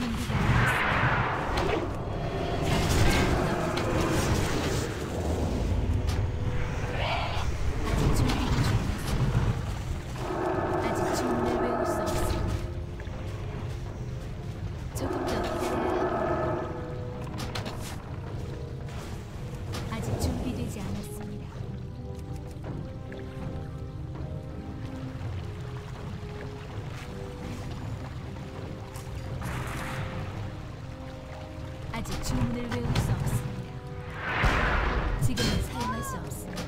준비가 되었습니다. 아직 준비되지 않았습니다. 아직 주문을 외울 수 없습니다. 조금 더 기다려야 합니다. 아직 준비되지 않았습니다. 아직 주문을 외울 수 없습니다. 지금은 사용할 수 없습니다.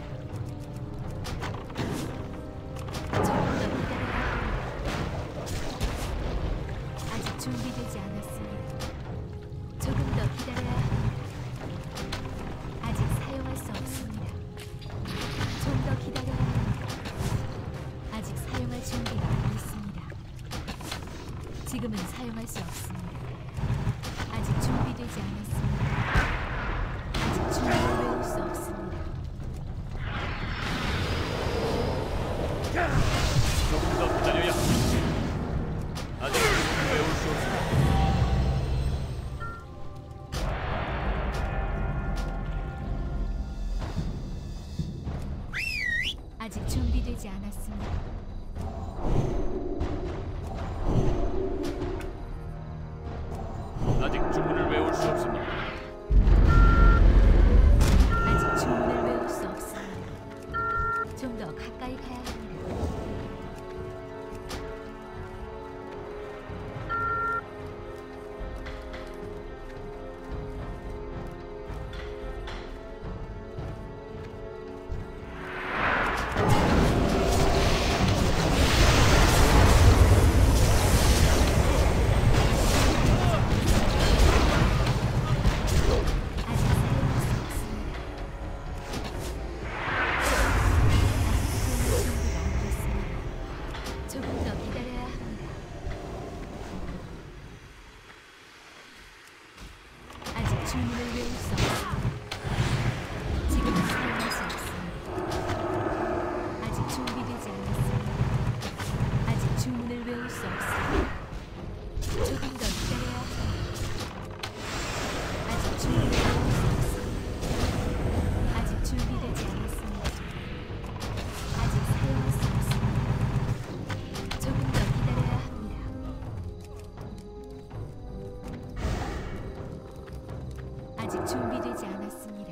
조금 더 기다려야 합니다. 아직 준비되지 않았습니다. 조금 더 기다려야 합니다. 아직 사용할 수 없습니다. 좀 더 기다려야 합니다. 아직 사용할 준비가 안 됐습니다. 지금은 사용할 수 없습니다. 아직 준비되지 않았습니다. 아직 주문을 외울 수 없습니다. 조금 더 기다려야 합니다. 아직 주문을 외울 수 없습니다. 아직 준비되지 않았습니다. 아직 주문을 외울 수 없습니다. 아직 주문을 외울 수 없습니다. 좀 더 가까이 가야 합니다. 주문을 외울 수 없습니다. 지금은 사용할 수 없습니다. 아직 준비되지 않았습니다. 아직 주문을 외울 수 없습니다. 조금 더 기다려야 합니다. 아직 주문을 외울 수 없습니다. 아직 준비되지 않았습니다. 아직 사용할 수 없습니다. 조금 더 기다려야 합니다. 아직 준비되지 않았습니다.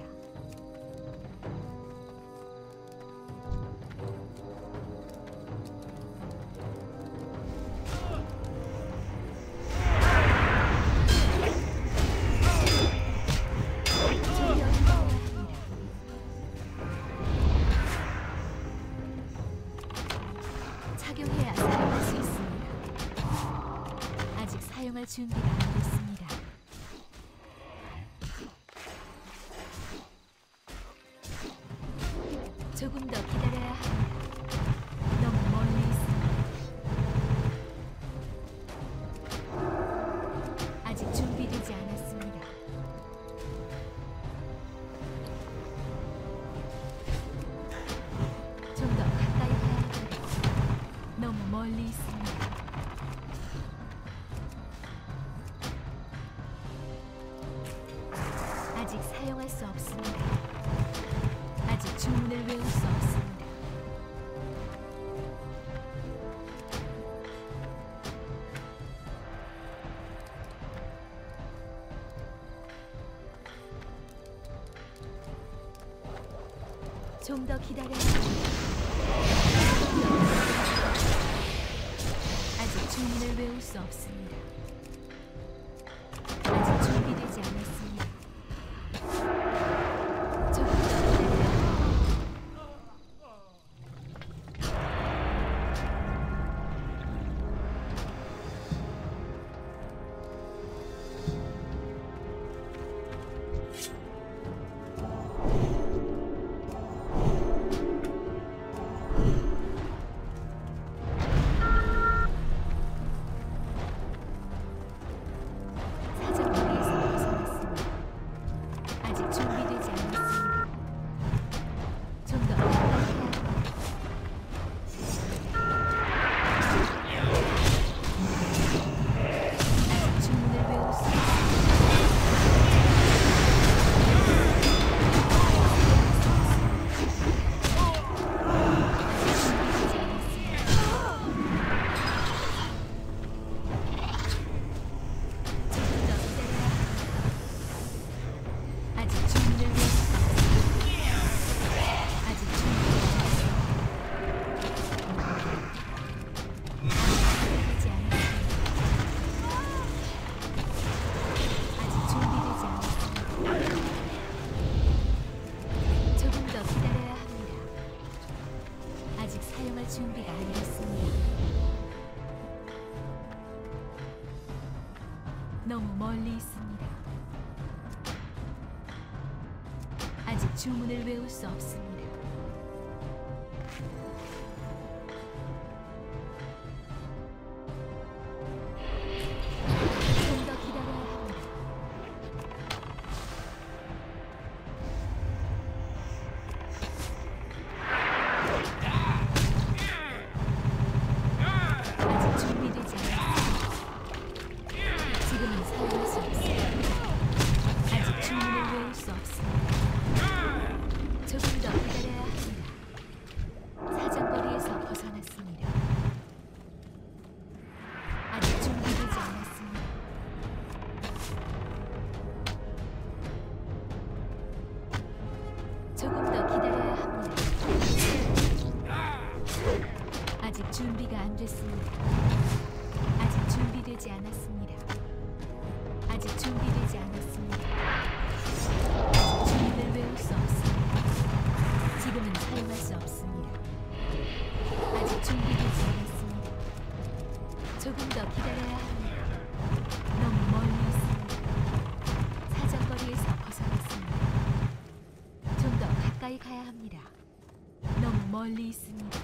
착용해야 사용할 수 있습니다. 아직 사용할 준비가 안 됐습니다. 조금 더 기다려야 합니다. 너무 멀리 있습니다. 아직 준비되지 않았습니다. 좀 더 가까이 가야 합니다. 너무 멀리 있습니다. 아직 사용할 수 없습니다. 아직 주문을 외울 수 없습니다. 좀 더 기다려야 합니다. 아직 주문을 외울 수 없습니다. 아직 준비되지 않았습니다. 조금 더 기다려야 합니다. 너무 멀리 있습니다. 아직 주문을 외울 수 없습니다. 좀 더 기다려야 합니다. 아직 준비되지 않았습니다. 지금은 사용할 수 없습니다. 아직 주문을 외울 수 없습니다. 조금 더 기다려야 합니다. 사정거리에서 벗어났습니다. 아직 준비되지 않았습니다. 조금 더 기다려야 합니다. 아직 준비가 안 됐습니다. 아직 준비되지 않았습니다. 아직 준비되지 않았습니다. 아직 주문을 외울 수 없습니다. 지금은 사용할 수 없습니다. 아직 준비되지 않았습니다. 조금 더 기다려야 합니다. 너무 멀리 있습니다. 사정거리에서 벗어났습니다. 좀 더 가까이 가야 합니다. 너무 멀리 있습니다.